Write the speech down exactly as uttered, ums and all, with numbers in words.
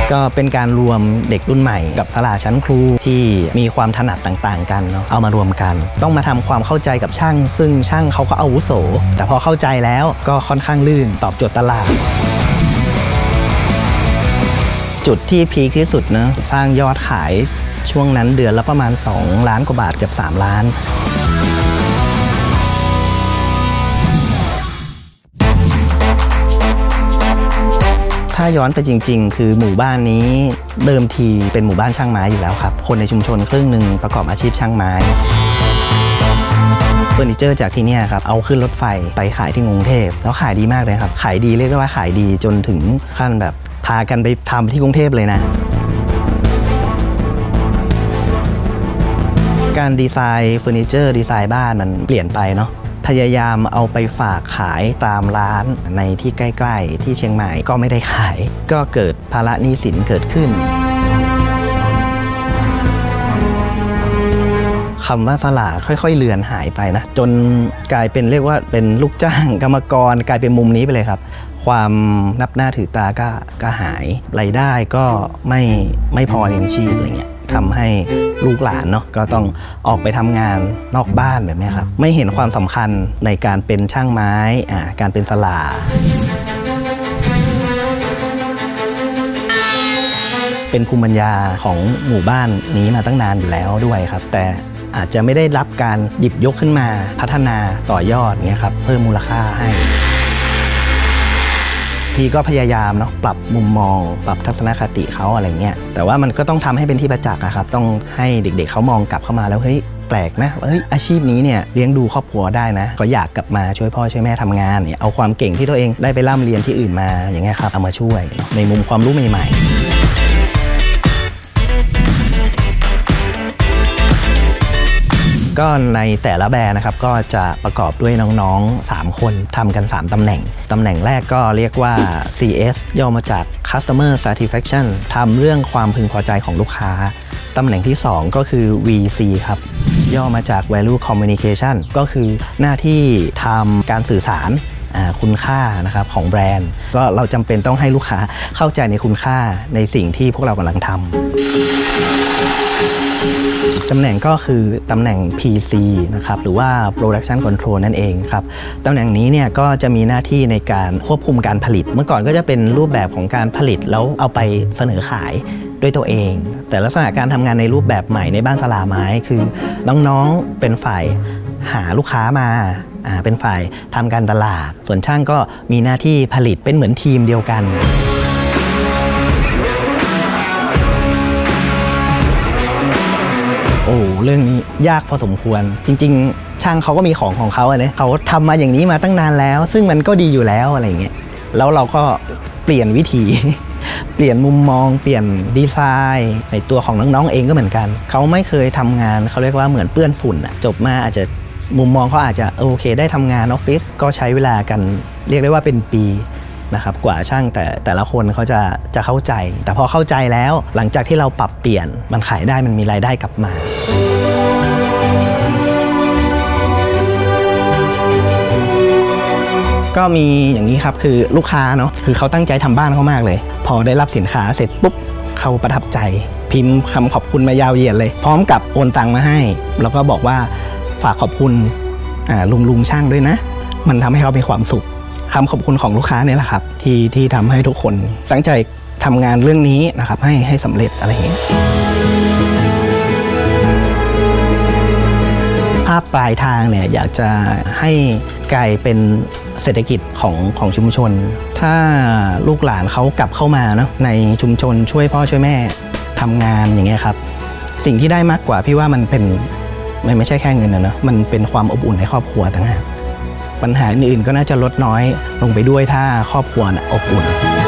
ก็เป็นการรวมเด็กรุ่นใหม่กับศาลาชั้นครูที่มีความถนัดต่างๆกันเนาะเอามารวมกันต้องมาทำความเข้าใจกับช่างซึ่งช่างเขาก็อาวุโสแต่พอเข้าใจแล้วก็ค่อนข้างลื่นตอบโจทย์ตลาดจุดที่พีคที่สุดนะสร้างยอดขายช่วงนั้นเดือนละประมาณสองล้านกว่าบาทเกือบสามล้านถ้าย้อนไปจริงๆคือหมู่บ้านนี้เดิมทีเป็นหมู่บ้านช่างไม้อยู่แล้วครับคนในชุมชนครึ่งหนึ่งประกอบอาชีพช่างไม้เฟอร์นิเจอร์จากที่นี่ครับเอาขึ้นรถไฟไปขายที่กรุงเทพแล้วขายดีมากเลยครับขายดีเรียกได้ว่าขายดีจนถึงขั้นแบบพากันไปทำที่กรุงเทพเลยนะการดีไซน์เฟอร์นิเจอร์ดีไซน์บ้านมันเปลี่ยนไปเนาะพยายามเอาไปฝากขายตามร้านในที่ใกล้ๆที่เชียงใหม่ก็ไม่ได้ขายก็เกิดภาระหนี้สินเกิดขึ้นคำว่าสลาค่อยๆเลือนหายไปนะจนกลายเป็นเรียกว่าเป็นลูกจ้างกรรมกรกลายเป็นมุมนี้ไปเลยครับความนับหน้าถือตาก็ก็หายรายได้ก็ไม่ไม่พอเลี้ยงชีพอะไรเงี้ยทำให้ลูกหลานเนาะก็ต้องออกไปทำงานนอกบ้านแบบนี้ครับไม่เห็นความสำคัญในการเป็นช่างไม้อ่าการเป็นสลาเป็นภูมิปัญญาของหมู่บ้านนี้มาตั้งนานอยู่แล้วด้วยครับแต่อาจจะไม่ได้รับการหยิบยกขึ้นมาพัฒนาต่อยอดเงี้ยครับเพิ่มมูลค่าให้พี่ก็พยายามเนาะปรับมุมมองปรับทัศนคติเขาอะไรเงี้ยแต่ว่ามันก็ต้องทำให้เป็นที่ประจักษ์นะครับต้องให้เด็กๆเขามองกลับเข้ามาแล้วเฮ้ยแปลกนะเฮ้ยอาชีพนี้เนี่ยเลี้ยงดูครอบครัวได้นะก็อยากกลับมาช่วยพ่อช่วยแม่ทำงานเนี่ยเอาความเก่งที่ตัวเองได้ไปร่ำเรียนที่อื่นมาอย่างเงี้ยครับเอามาช่วยในมุมความรู้ใหม่ๆก็ในแต่ละแบรนด์นะครับก็จะประกอบด้วยน้องๆสามคนทำกันสามตำแหน่งตำแหน่งแรกก็เรียกว่า ซี เอส ย่อมาจาก Customer Satisfaction ทำเรื่องความพึงพอใจของลูกค้าตำแหน่งที่สองก็คือ วี ซี ครับย่อมาจาก Value Communication ก็คือหน้าที่ทำการสื่อสารคุณค่านะครับของแบรนด์ก็เราจำเป็นต้องให้ลูกค้าเข้าใจในคุณค่าในสิ่งที่พวกเรากำลังทำตำแหน่งก็คือตำแหน่ง พี ซี นะครับหรือว่า Production Control นั่นเองครับตำแหน่งนี้เนี่ยก็จะมีหน้าที่ในการควบคุมการผลิตเมื่อก่อนก็จะเป็นรูปแบบของการผลิตแล้วเอาไปเสนอขายด้วยตัวเองแต่ลักษณะการทำงานในรูปแบบใหม่ในบ้านสลาไม้คือน้องๆเป็นฝ่ายหาลูกค้ามาเป็นฝ่ายทำการตลาดส่วนช่างก็มีหน้าที่ผลิตเป็นเหมือนทีมเดียวกันโอ้เรื่องนี้ยากพอสมควรจริงๆช่างเขาก็มีของของเขาเนี่ยเขาทำมาอย่างนี้มาตั้งนานแล้วซึ่งมันก็ดีอยู่แล้วอะไรเงี้ยแล้วเราก็เปลี่ยนวิธีเปลี่ยนมุมมองเปลี่ยนดีไซน์ในตัวของน้องๆเองก็เหมือนกันเขาไม่เคยทำงานเขาเรียกว่าเหมือนเปื้อนฝุ่นอะจบมาอาจจะมุมมองเขาอาจจะโอเคได้ทำงานออฟฟิศก็ใช้เวลากันเรียกได้ว่าเป็นปีนะครับกว่าช่างแต่แต่ละคนเขาจะจะเข้าใจแต่พอเข้าใจแล้วหลังจากที่เราปรับเปลี่ยนมันขายได้มันมีรายได้กลับมาก็มีอย่างนี้ครับคือลูกค้าเนาะคือเขาตั้งใจทำบ้านเขามากเลยพอได้รับสินค้าเสร็จปุ๊บเขาประทับใจพิมพ์คำขอบคุณมายาวเหยียดเลยพร้อมกับโอนตังมาให้แล้วก็บอกว่าฝากขอบคุณลุงลุงช่างด้วยนะมันทำให้เขามีความสุขคำขอบคุณของลูกค้าเนี่ยแหละครับที่ที่ทำให้ทุกคนตั้งใจทำงานเรื่องนี้นะครับให้ให้สำเร็จอะไรอย่างเงี้ยภาพปลายทางเนี่ยอยากจะให้กลายเป็นเศรษฐกิจของของชุมชนถ้าลูกหลานเขากลับเข้ามาเนาะในชุมชนช่วยพ่อช่วยแม่ทำงานอย่างเงี้ยครับสิ่งที่ได้มากกว่าพี่ว่ามันเป็นมันไม่ใช่แค่เงินนะเนาะมันเป็นความอบอุ่นในครอบครัวต่างหากปัญหาอื่นๆก็น่าจะลดน้อยลงไปด้วยถ้าครอบครัวอบอุ่น